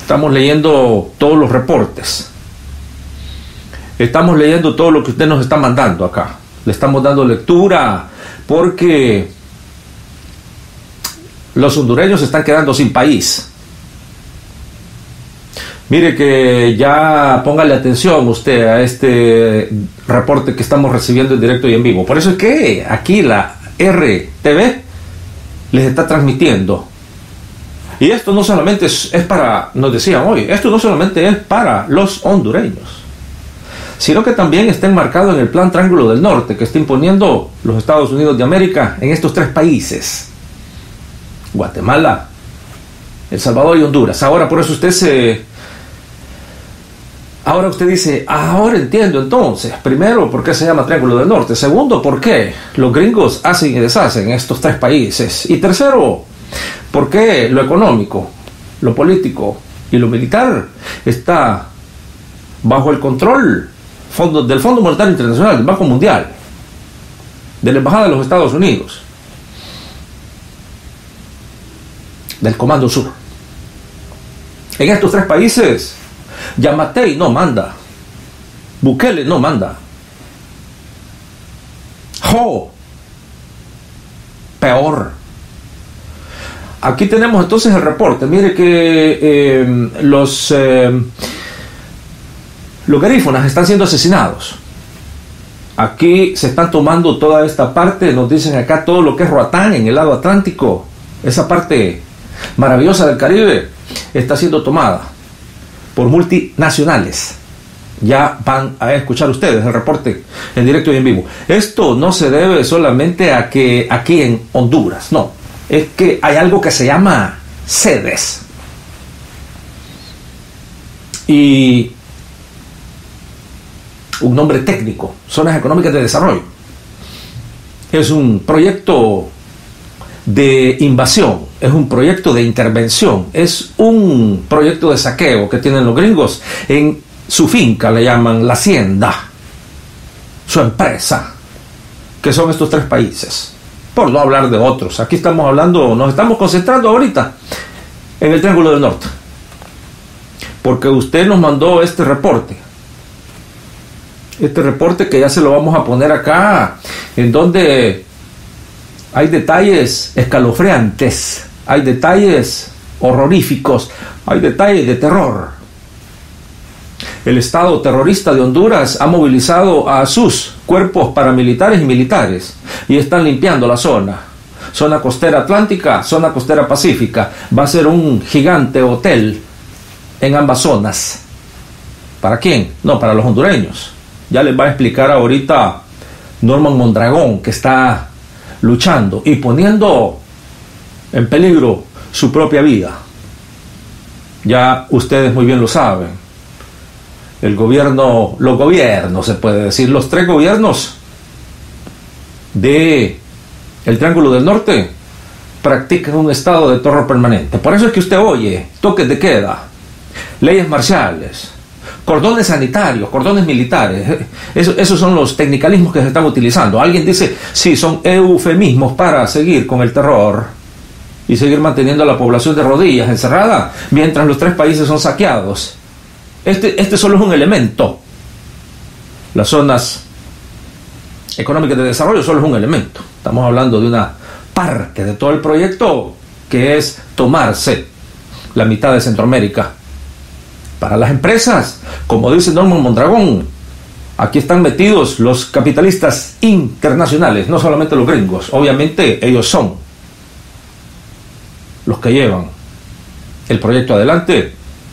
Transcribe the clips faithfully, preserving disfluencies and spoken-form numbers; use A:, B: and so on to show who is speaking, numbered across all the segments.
A: Estamos leyendo todos los reportes. Estamos leyendo todo lo que usted nos está mandando acá. Le estamos dando lectura porque los hondureños se están quedando sin país. Mire que ya póngale atención usted a este reporte que estamos recibiendo en directo y en vivo. Por eso es que aquí la R T V les está transmitiendo. Y esto no solamente es, es para, nos decían hoy, esto no solamente es para los hondureños, sino que también está enmarcado en el Plan Triángulo del Norte que está imponiendo los Estados Unidos de América en estos tres países: Guatemala, El Salvador y Honduras. Ahora por eso usted se... Ahora usted dice, ahora entiendo entonces, primero, ¿por qué se llama Triángulo del Norte? Segundo, ¿por qué los gringos hacen y deshacen en estos tres países? Y tercero, ¿por qué lo económico, lo político y lo militar está bajo el control fondo, del Fondo Monetario Internacional, del Banco Mundial, de la Embajada de los Estados Unidos, del Comando Sur? En estos tres países, Yamatei no manda, Bukele no manda, Jo, peor. Aquí tenemos entonces el reporte. Mire que eh, los eh, los garífunas están siendo asesinados. Aquí se están tomando toda esta parte. Nos dicen acá todo lo que es Roatán en el lado Atlántico, esa parte maravillosa del Caribe, está siendo tomada por multinacionales. Ya van a escuchar ustedes el reporte en directo y en vivo. Esto no se debe solamente a que aquí en Honduras, no. Es que hay algo que se llama sedes. Y un nombre técnico, Zonas Económicas de Desarrollo. Es un proyecto de invasión, es un proyecto de intervención, es un proyecto de saqueo que tienen los gringos en su finca, le llaman la hacienda, su empresa, que son estos tres países, por no hablar de otros. Aquí estamos hablando, nos estamos concentrando ahorita en el Triángulo del Norte, porque usted nos mandó este reporte, este reporte que ya se lo vamos a poner acá, en donde hay detalles escalofriantes, hay detalles horroríficos, hay detalles de terror. El Estado terrorista de Honduras ha movilizado a sus cuerpos paramilitares y militares y están limpiando la zona. Zona costera atlántica, zona costera pacífica. Va a ser un gigante hotel en ambas zonas. ¿Para quién? No, para los hondureños. Ya les va a explicar ahorita Norman Mondragón, que está luchando y poniendo en peligro su propia vida. Ya ustedes muy bien lo saben. El gobierno, los gobiernos, se puede decir, los tres gobiernos de el Triángulo del Norte practican un estado de terror permanente. Por eso es que usted oye toques de queda, leyes marciales, cordones sanitarios, cordones militares. Eso, esos son los tecnicalismos que se están utilizando. Alguien dice, sí, son eufemismos para seguir con el terror y seguir manteniendo a la población de rodillas, encerrada, mientras los tres países son saqueados. Este, este solo es un elemento. Las zonas económicas de desarrollo solo es un elemento. Estamos hablando de una parte de todo el proyecto, que es tomarse la mitad de Centroamérica. Para las empresas, como dice Norman Mondragón, aquí están metidos los capitalistas internacionales, no solamente los gringos. Obviamente ellos son los que llevan el proyecto adelante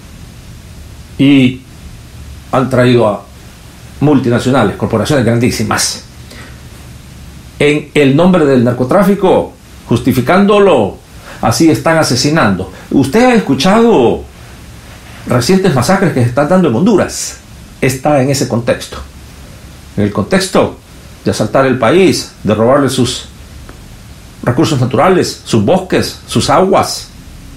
A: y han traído a multinacionales, corporaciones grandísimas, en el nombre del narcotráfico, justificándolo. Así están asesinando. Usted ha escuchado recientes masacres que se están dando en Honduras. Está en ese contexto, en el contexto de asaltar el país, de robarle sus recursos naturales, sus bosques, sus aguas,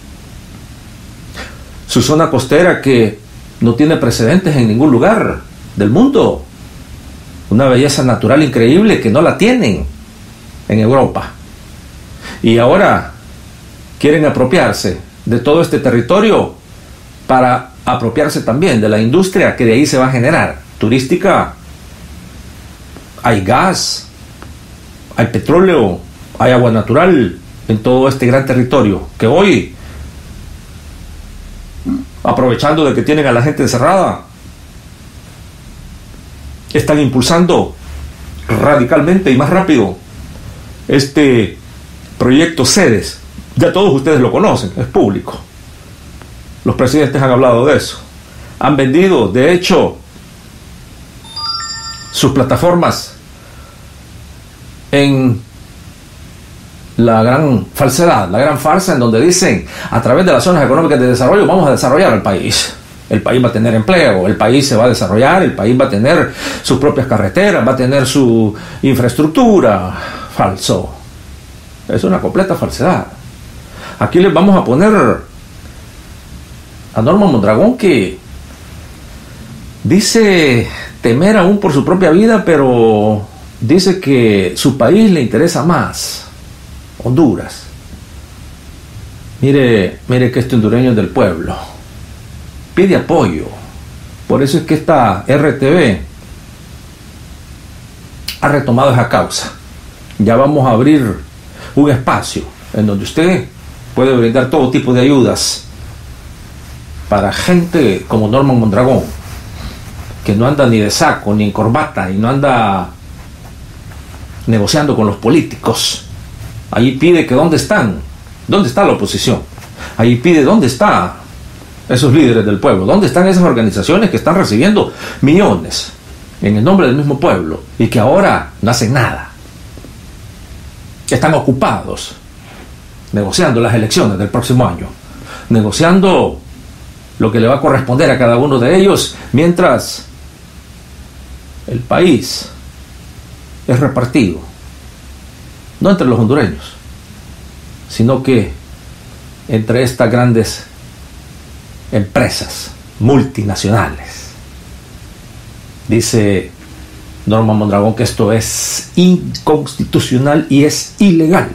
A: su zona costera que no tiene precedentes en ningún lugar del mundo, una belleza natural increíble que no la tienen en Europa. Y ahora quieren apropiarse de todo este territorio para apropiarse también de la industria que de ahí se va a generar, turística. Hay gas, hay petróleo, hay agua natural en todo este gran territorio que hoy, aprovechando de que tienen a la gente encerrada, están impulsando radicalmente y más rápido este proyecto CEDES. Ya todos ustedes lo conocen, es público. Los presidentes han hablado de eso. Han vendido, de hecho, sus plataformas en la gran falsedad, la gran farsa, en donde dicen, a través de las zonas económicas de desarrollo vamos a desarrollar el país. El país va a tener empleo, el país se va a desarrollar, el país va a tener sus propias carreteras, va a tener su infraestructura. Falso. Es una completa falsedad. Aquí les vamos a poner a Norman Mondragón, que dice temer aún por su propia vida, pero dice que su país le interesa más, Honduras. Mire, mire que este hondureño es del pueblo, pide apoyo. Por eso es que esta R T V ha retomado esa causa. Ya vamos a abrir un espacio en donde usted puede brindar todo tipo de ayudas para gente como Norman Mondragón, que no anda ni de saco ni en corbata y no anda negociando con los políticos. Allí pide que dónde están, dónde está la oposición. Allí pide dónde están esos líderes del pueblo, dónde están esas organizaciones que están recibiendo millones en el nombre del mismo pueblo y que ahora no hacen nada. Están ocupados negociando las elecciones del próximo año, negociando lo que le va a corresponder a cada uno de ellos, mientras el país es repartido, no entre los hondureños, sino que entre estas grandes empresas multinacionales. Dice Norman Mondragón que esto es inconstitucional y es ilegal.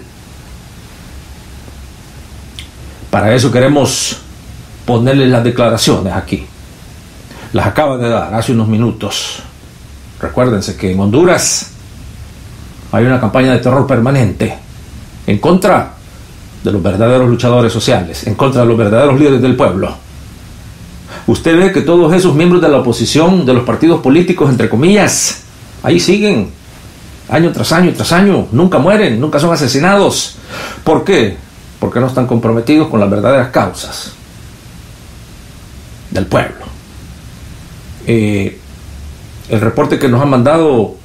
A: Para eso queremos ponerle las declaraciones aquí. Las acaba de dar hace unos minutos. Recuérdense que en Honduras hay una campaña de terror permanente en contra de los verdaderos luchadores sociales, en contra de los verdaderos líderes del pueblo. Usted ve que todos esos miembros de la oposición, de los partidos políticos, entre comillas, ahí siguen, año tras año tras año, nunca mueren, nunca son asesinados. ¿Por qué? Porque no están comprometidos con las verdaderas causas del pueblo. Eh, el reporte que nos ha mandado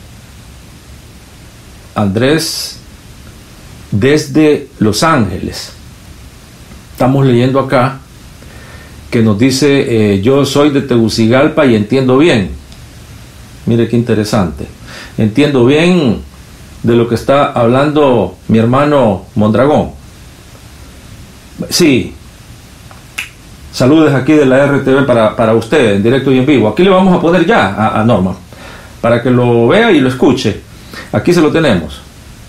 A: Andrés desde Los Ángeles, estamos leyendo acá, que nos dice, eh, yo soy de Tegucigalpa y entiendo bien. Mire qué interesante. Entiendo bien de lo que está hablando mi hermano Mondragón. Sí. Saludes aquí de la R T V para, para usted, en directo y en vivo. Aquí le vamos a poner ya a, a Norman, para que lo vea y lo escuche. Aquí se lo tenemos.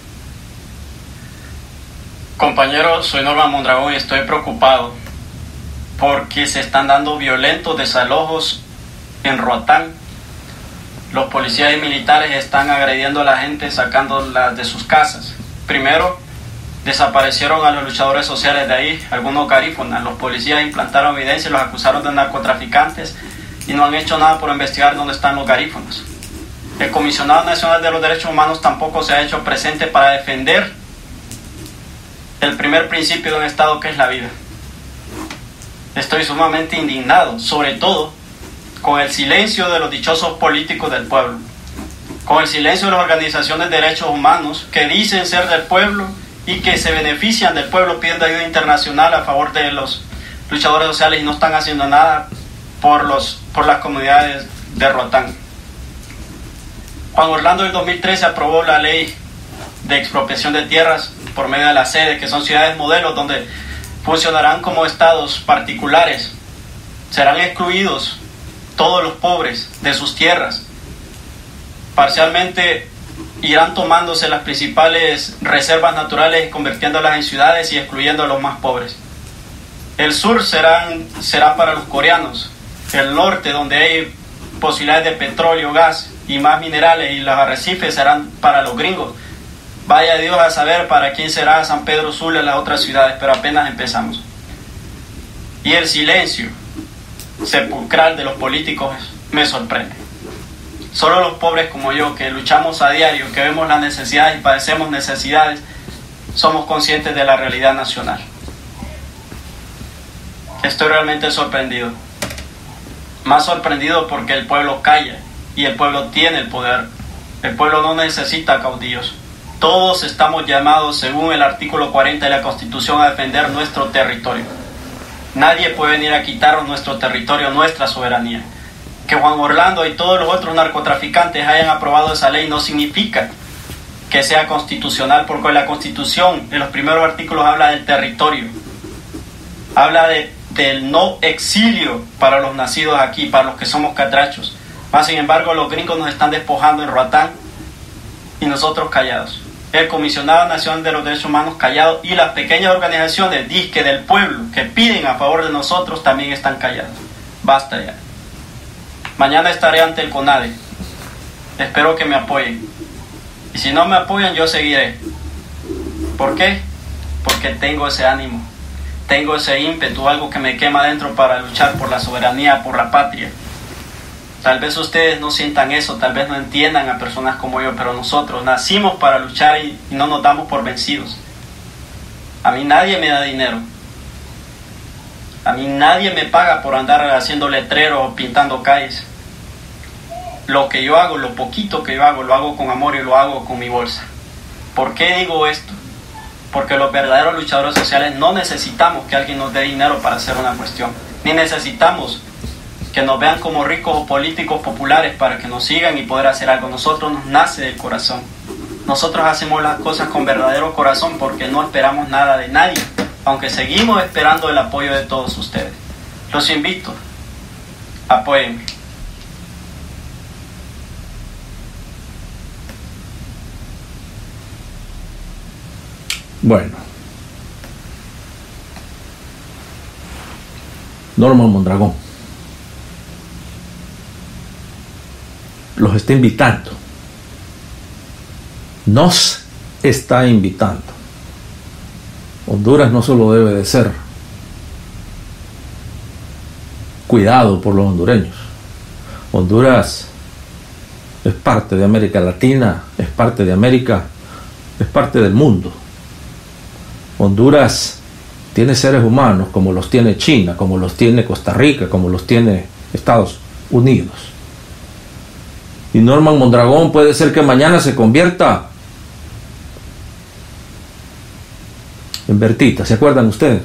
B: Compañero, soy Norman Mondragón y estoy preocupado porque se están dando violentos desalojos en Roatán. Los policías y militares están agrediendo a la gente, sacándola de sus casas. Primero, desaparecieron a los luchadores sociales de ahí, algunos garífunas. Los policías implantaron evidencia y los acusaron de narcotraficantes y no han hecho nada por investigar dónde están los garífunas. El Comisionado Nacional de los Derechos Humanos tampoco se ha hecho presente para defender el primer principio de un Estado, que es la vida. Estoy sumamente indignado, sobre todo con el silencio de los dichosos políticos del pueblo, con el silencio de las organizaciones de derechos humanos que dicen ser del pueblo y que se benefician del pueblo pidiendo ayuda internacional a favor de los luchadores sociales y no están haciendo nada por, los, por las comunidades de Roatán. Juan Orlando en dos mil trece aprobó la ley de expropiación de tierras por medio de las sedes, que son ciudades modelos donde funcionarán como estados particulares. Serán excluidos todos los pobres de sus tierras. Parcialmente irán tomándose las principales reservas naturales y convirtiéndolas en ciudades y excluyendo a los más pobres. El sur serán, será para los coreanos. El norte, donde hay posibilidades de petróleo, gas y más minerales, y los arrecifes serán para los gringos. Vaya Dios a saber para quién será San Pedro Sula y las otras ciudades, pero apenas empezamos. Y el silencio sepulcral de los políticos me sorprende. Solo los pobres como yo, que luchamos a diario, que vemos las necesidades y padecemos necesidades, somos conscientes de la realidad nacional. Estoy realmente sorprendido. Más sorprendido porque el pueblo calla y el pueblo tiene el poder. El pueblo no necesita caudillos. Todos estamos llamados, según el artículo cuarenta de la Constitución, a defender nuestro territorio. Nadie puede venir a quitarnos nuestro territorio, nuestra soberanía. Que Juan Orlando y todos los otros narcotraficantes hayan aprobado esa ley no significa que sea constitucional, porque la Constitución en los primeros artículos habla del territorio, habla de, del no exilio para los nacidos aquí, para los que somos catrachos. Más sin embargo, los gringos nos están despojando en Roatán y nosotros callados. El Comisionado Nacional de los Derechos Humanos callado, y las pequeñas organizaciones disque del pueblo que piden a favor de nosotros también están callados. Basta ya. Mañana estaré ante el CONADE. Espero que me apoyen. Y si no me apoyan, yo seguiré. ¿Por qué? Porque tengo ese ánimo, tengo ese ímpetu, algo que me quema dentro para luchar por la soberanía, por la patria. Tal vez ustedes no sientan eso, tal vez no entiendan a personas como yo, pero nosotros nacimos para luchar y, y no nos damos por vencidos. A mí nadie me da dinero. A mí nadie me paga por andar haciendo letreros o pintando calles. Lo que yo hago, lo poquito que yo hago, lo hago con amor y lo hago con mi bolsa. ¿Por qué digo esto? Porque los verdaderos luchadores sociales no necesitamos que alguien nos dé dinero para hacer una cuestión, ni necesitamos que nos vean como ricos o políticos populares para que nos sigan y poder hacer algo. Nosotros nos nace del corazón. Nosotros hacemos las cosas con verdadero corazón porque no esperamos nada de nadie, aunque seguimos esperando el apoyo de todos ustedes. Los invito, apóyenme.
A: Bueno, Norman Mondragón los está invitando, nos está invitando. Honduras no solo debe de ser cuidado por los hondureños. Honduras es parte de América Latina, es parte de América, es parte del mundo. Honduras tiene seres humanos como los tiene China, como los tiene Costa Rica, como los tiene Estados Unidos. Y Norman Mondragón puede ser que mañana se convierta en Bertita. ¿Se acuerdan ustedes?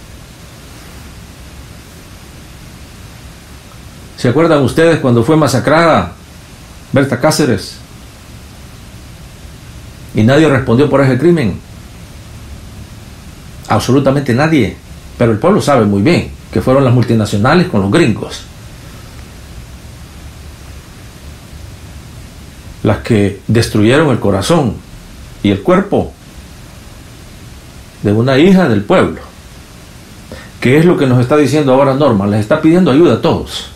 A: ¿Se acuerdan ustedes cuando fue masacrada Berta Cáceres y nadie respondió por ese crimen? Absolutamente nadie. Pero el pueblo sabe muy bien que fueron las multinacionales con los gringos las que destruyeron el corazón y el cuerpo de una hija del pueblo. ¿Qué es lo que nos está diciendo ahora Norman? Les está pidiendo ayuda a todos.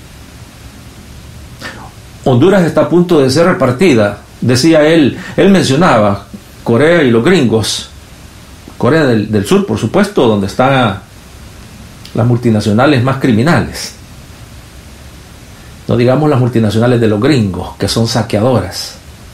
A: Honduras está a punto de ser repartida, decía él. Él mencionaba Corea y los gringos. Corea del, del Sur, por supuesto, donde están las multinacionales más criminales. No digamos las multinacionales de los gringos, que son saqueadoras,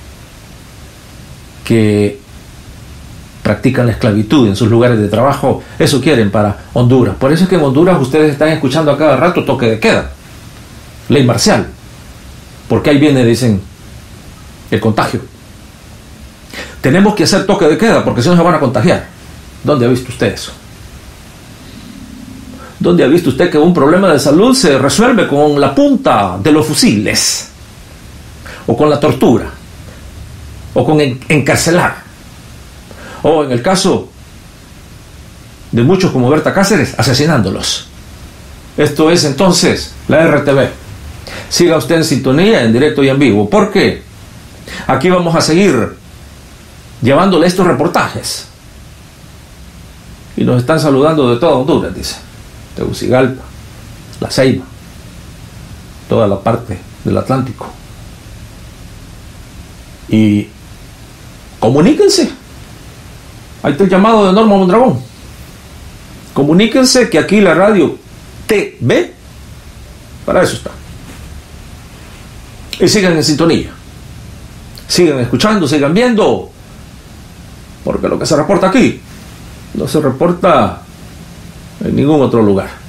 A: que practican la esclavitud en sus lugares de trabajo. Eso quieren para Honduras. Por eso es que en Honduras ustedes están escuchando a cada rato toque de queda, ley marcial, porque ahí viene, dicen, el contagio. Tenemos que hacer toque de queda porque si no se van a contagiar. ¿Dónde ha visto usted eso? ¿Dónde ha visto usted que un problema de salud se resuelve con la punta de los fusiles? O con la tortura, o con encarcelar, o en el caso de muchos como Berta Cáceres, asesinándolos. Esto es entonces la R T V. Siga usted en sintonía, en directo y en vivo, porque aquí vamos a seguir llevándole estos reportajes. Y nos están saludando de toda Honduras, dice. Tegucigalpa, La Ceiba, toda la parte del Atlántico. Y comuníquense. Ahí está el llamado de Norma Mondragón. Comuníquense que aquí la radio T V para eso está. Y sigan en sintonía. Sigan escuchando, sigan viendo. Porque lo que se reporta aquí no se reporta en ningún otro lugar.